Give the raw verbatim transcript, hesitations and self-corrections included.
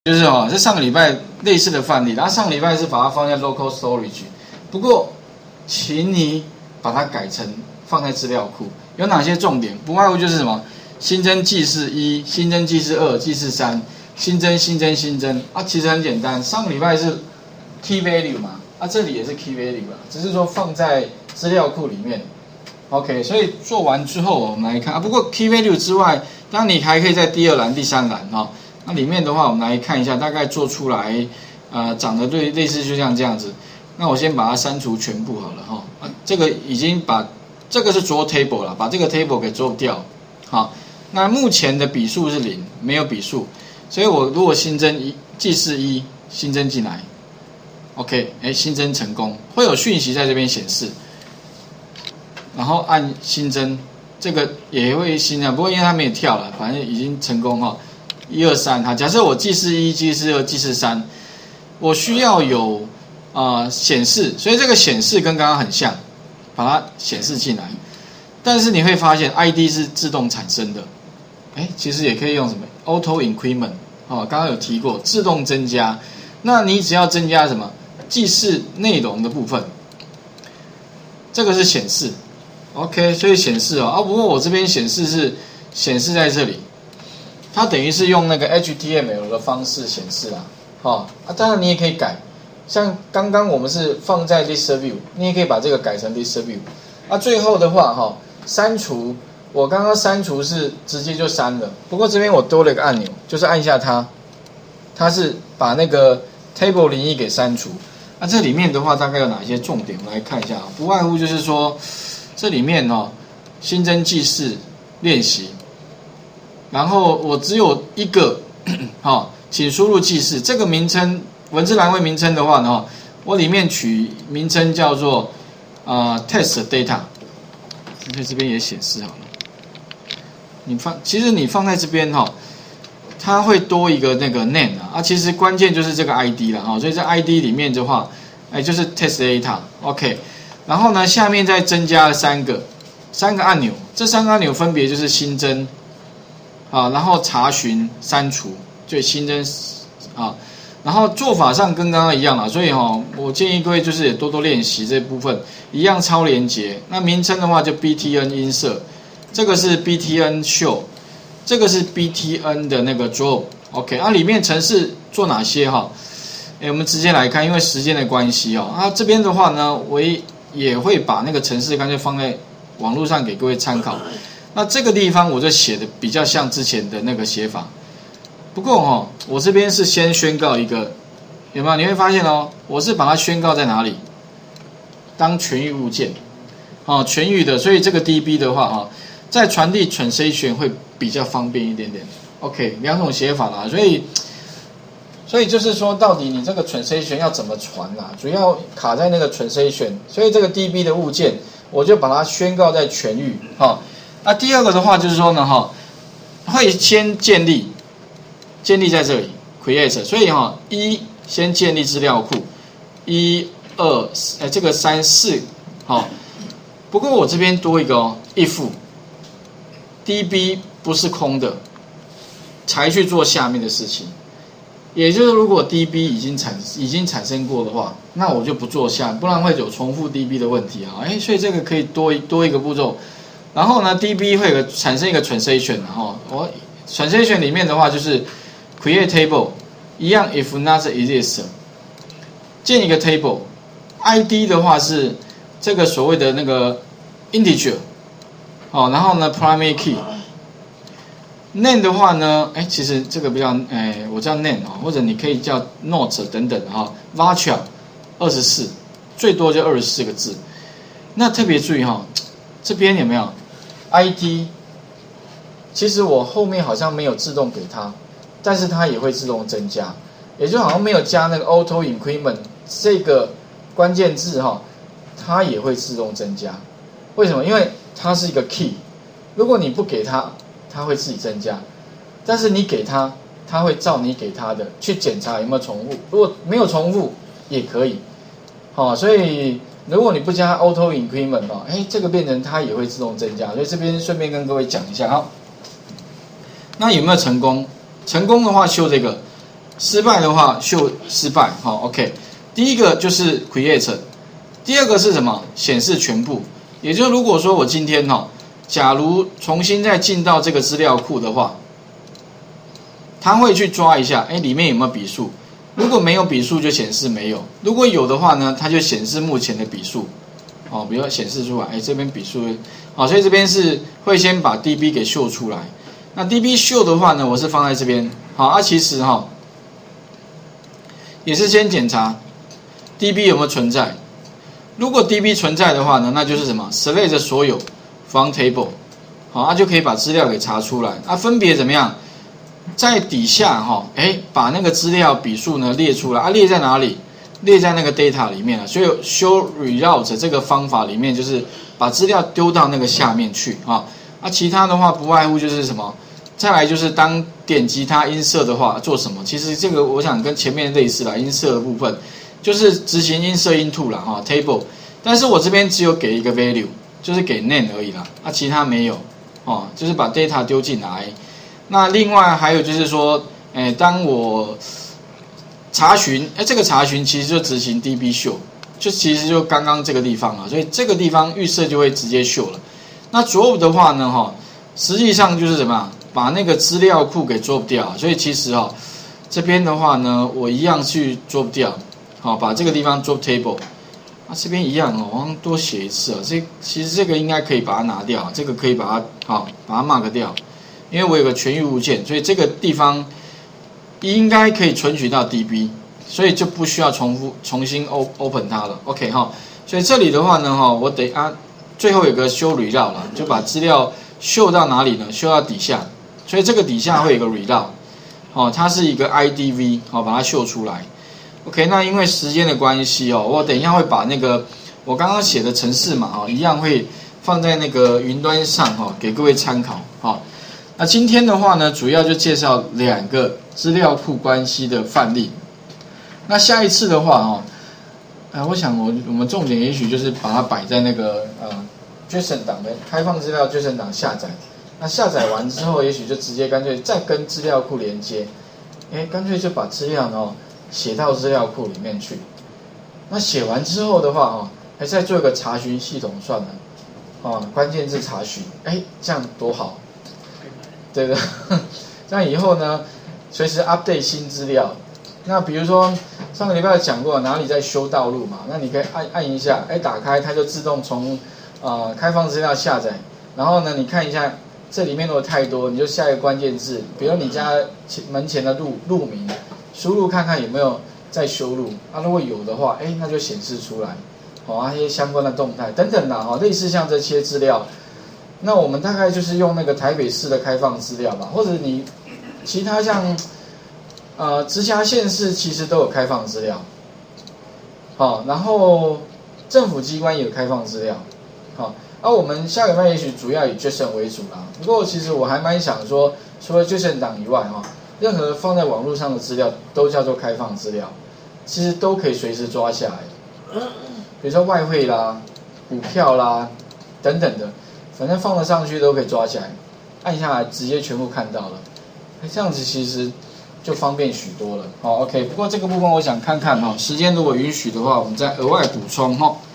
就是哦，这上个礼拜类似的范例，然后上个礼拜是把它放在 local storage， 不过，请你把它改成放在资料库。有哪些重点？不外乎就是什么新增记事一、新增记事二、记事三、新增新增新增啊，其实很简单。上个礼拜是 key value 嘛，啊这里也是 key value 啦，只是说放在资料库里面。OK， 所以做完之后我们来看啊，不过 key value 之外，当然你还可以在第二栏、第三栏哈。那里面的话，我们来看一下，大概做出来，呃，长得对类似就像这样子。那我先把它删除全部好了哈。啊，这个已经把这个是 draw table 了，把这个 table 给 draw 掉。好，那目前的笔数是零，没有笔数，所以我如果新增一记事一新增进来 ，OK， 哎，新增成功，会有讯息在这边显示，然后按新增，这个也会新增，不过因为它没有跳了，反正已经成功哈。一二三，哈，假设我记事一、记事二、记事三，我需要有呃显示，所以这个显示跟刚刚很像，把它显示进来。但是你会发现 I D 是自动产生的，哎，其实也可以用什么 auto increment 哦，刚刚有提过自动增加。那你只要增加什么记事内容的部分，这个是显示 ，OK， 所以显示哦，啊，不过我这边显示是显示在这里。它等于是用那个 H T M L 的方式显示啦，哦，啊，当然你也可以改，像刚刚我们是放在 List View， 你也可以把这个改成 List View。啊，最后的话哈，删除，我刚刚删除是直接就删了，不过这边我多了一个按钮，就是按下它，它是把那个 Table 零一给删除。那、啊、这里面的话大概有哪些重点？我们来看一下，不外乎就是说，这里面哦，新增记事练习。然后我只有一个，好、哦，请输入记事这个名称，文字栏位名称的话呢，我里面取名称叫做呃 test data， 所以这边也显示好了。你放，其实你放在这边哈、哦，它会多一个那个 name 啊，啊，其实关键就是这个 I D 了哈、哦，所以在 I D 里面的话，哎，就是 test data，OK， 然后呢，下面再增加了三个三个按钮，这三个按钮分别就是新增。啊，然后查询、删除，就新增啊，然后做法上跟刚刚一样啦，所以哈、哦，我建议各位就是也多多练习这部分，一样超连结。那名称的话就 B T N insert， 这个是 B T N show， 这个是 B T N 的那个 draw，OK， 那、啊、里面程式做哪些哈？哎，我们直接来看，因为时间的关系哦，啊这边的话呢，我也会把那个程式干脆放在网络上给各位参考。那这个地方我就写的比较像之前的那个写法，不过哈、哦，我这边是先宣告一个，有没有？你会发现哦，我是把它宣告在哪里？当全域物件，哦，全域的，所以这个 D B 的话哈、哦，在传递 transaction 会比较方便一点点。OK， 两种写法啦，所以，所以就是说，到底你这个 transaction 要怎么传啦？主要卡在那个 transaction， 所以这个 D B 的物件，我就把它宣告在全域，哈、哦。那、啊、第二个的话就是说呢，哈，会先建立，建立在这里 create， 所以哈，一先建立资料库，一二，哎，这个三四，好，不过我这边多一个哦 ，if D B 不是空的，才去做下面的事情，也就是如果 D B 已经产已经产生过的话，那我就不做下，不然会有重复 D B 的问题啊，哎，所以这个可以多多一个步骤。然后呢 ，D B 会有个产生一个 transaction， 然后我 transaction 里面的话就是 create table， 一样 if not exist， 建一个 table，I D 的话是这个所谓的那个 integer， 哦，然后呢 primary key，name 的话呢，哎，其实这个比较，哎，我叫 name 啊，或者你可以叫 note 等等哈 ，varchar 二十四，最多就二十四个字，那特别注意哈，这边有没有？ I D， 其实我后面好像没有自动给它，但是它也会自动增加，也就好像没有加那个 auto increment 这个关键字哈，它也会自动增加。为什么？因为它是一个 key， 如果你不给它，它会自己增加，但是你给它，它会照你给它的去检查有没有重复，如果没有重复也可以，好，所以。如果你不加 auto increment 哦，哎，这个变成它也会自动增加，所以这边顺便跟各位讲一下，好，那有没有成功？成功的话修这个失败的话秀失败，好 ，OK。第一个就是 create， 第二个是什么？显示全部。也就是如果说我今天哈，假如重新再进到这个资料库的话，它会去抓一下，哎，里面有没有笔数？如果没有笔数就显示没有；如果有的话呢，它就显示目前的笔数。哦，比如说显示出来，哎，这边笔数，好，所以这边是会先把 D B 给秀出来。那 D B 秀的话呢，我是放在这边，好，啊，其实哈，也是先检查 D B 有没有存在。如果 D B 存在的话呢，那就是什么 select 所有 from table， 好，啊就可以把资料给查出来。啊，分别怎么样？在底下哈，哎，把那个资料笔数呢列出来，啊，列在哪里？列在那个 data 里面了，所以 show result 这个方法里面就是把资料丢到那个下面去啊。啊，其他的话不外乎就是什么，再来就是当点击它 insert 的话做什么？其实这个我想跟前面类似啦 ，insert 的部分就是执行 insert into 啦哈 table， 但是我这边只有给一个 value， 就是给 name 而已啦，啊，其他没有哦，就是把 data 丢进来。那另外还有就是说，哎，当我查询，哎，这个查询其实就执行 D B 秀，就其实就刚刚这个地方啊，所以这个地方预设就会直接秀了。那 drop 的话呢，哈，实际上就是什么，把那个资料库给 drop 掉。所以其实哈，这边的话呢，我一样去 drop 掉，好，把这个地方 drop table， 啊，这边一样哦，我好像多写一次啊，这其实这个应该可以把它拿掉，这个可以把它好把它 mark 掉，因为我有个全域物件，所以这个地方应该可以存取到 D B， 所以就不需要重复重新 open 它了。OK 哈，所以这里的话呢哈，我得啊最后有个修 result 了，就把资料秀到哪里呢？秀到底下，所以这个底下会有个 result， 哦，它是一个 I D V， 好，把它秀出来。OK， 那因为时间的关系哦，我等一下会把那个我刚刚写的程式码哦，一样会放在那个云端上哈，给各位参考哈。那今天的话呢，主要就介绍两个资料库关系的范例。那下一次的话哈，呃，我想我我们重点也许就是把它摆在那个呃 JSON 档的开放资料 JSON 档下载。那下载完之后，也许就直接干脆再跟资料库连接，哎，干脆就把资料呢写到资料库里面去。那写完之后的话哦，还再做一个查询系统算了，哦，关键字查询，哎，这样多好。对的，这样以后呢，随时 update 新资料。那比如说上个礼拜讲过哪里在修道路嘛，那你可以按按一下，哎，打开它就自动从呃开放资料下载。然后呢，你看一下这里面如果太多，你就下一个关键字，比如你家前门前的路路名，输入看看有没有在修路。啊，如果有的话，哎，那就显示出来。好、哦，啊，一些相关的动态等等的哈、哦，类似像这些资料。那我们大概就是用那个台北市的开放资料吧，或者你其他像呃直辖县市其实都有开放资料，好，然后政府机关也有开放资料，好，而、啊、我们下个礼拜也许主要以 JSON 为主啦。不过其实我还蛮想说，除了 JSON 档以外哈，任何放在网络上的资料都叫做开放资料，其实都可以随时抓下来，比如说外汇啦、股票啦等等的。反正放得上去都可以抓起来，按下来直接全部看到了，这样子其实就方便许多了。好 ，OK。不过这个部分我想看看哈，时间如果允许的话，我们再额外补充哈。